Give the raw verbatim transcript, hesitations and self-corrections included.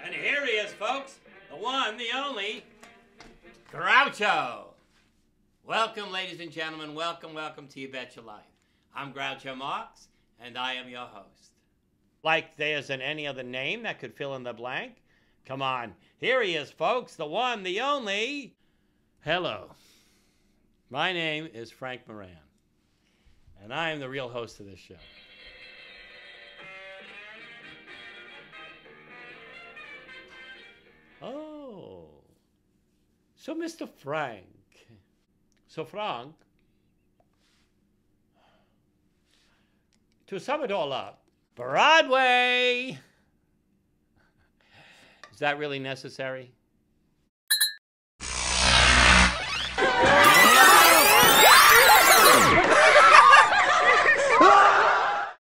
And here he is, folks, the one, the only, Groucho. Welcome, ladies and gentlemen. Welcome, welcome to You Bet Your Life. I'm Groucho Marx, and I am your host. Like there isn't any other name that could fill in the blank? Come on. Here he is, folks, the one, the only. Hello. My name is Frank Moran, and I am the real host of this show. Oh, so Mister Frank. So Frank, to sum it all up, Broadway. Is that really necessary?